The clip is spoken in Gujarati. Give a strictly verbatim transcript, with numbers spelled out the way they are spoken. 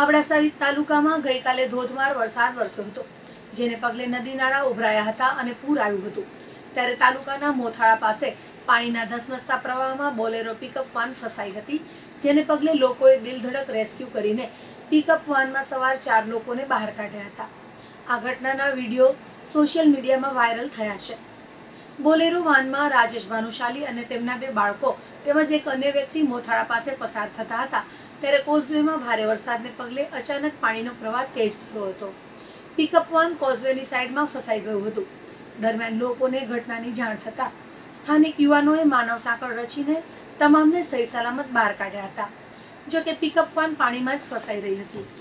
અબડાસા તાલુકામાં ગઈકાલે ધોધમાર વરસાદ વરસ્યો હતો, જેને પગલે નદી નાળા ઉભરાયા હતા અને પૂર આવ્યું હતું। ત્યારે તાલુકાના મોથાળા પાસે પાણીના ધસમસતા પ્રવાહમાં બોલેરો પિકઅપ વાન ફસાઈ હતી, જેને પગલે લોકોએ દિલધડક રેસ્ક્યુ કરીને પિકઅપ વાનમાં સવાર ચાર લોકોને બહાર કાઢ્યા હતા। આ ઘટનાના વિડીયો સોશિયલ મીડિયામાં વાયરલ થયા છે। બોલેરો વાનમાં રાજેશ ભાનુશાલી અને તેમના બે બાળકો તેમજ એક અન્ય વ્યક્તિ મોથાળા પાસે પસાર થતા હતા, ત્યારે કોઝવેમાં ભારે વરસાદને પગલે અચાનક પાણીનો પ્રવાહ તેજ થયો હતો। પિકઅપ વાન કોઝવેની સાઈડમાં ફસાઈ ગયું હતું। દરમિયાન લોકોને ઘટનાની જાણ થતાં સ્થાનિક યુવાનોએ માનવ સાંકળ રચીને તમામને સહી સલામત બહાર કાઢ્યા હતા। જો કે પિકઅપ વાન પાણીમાં જ ફસાઈ રહી હતી।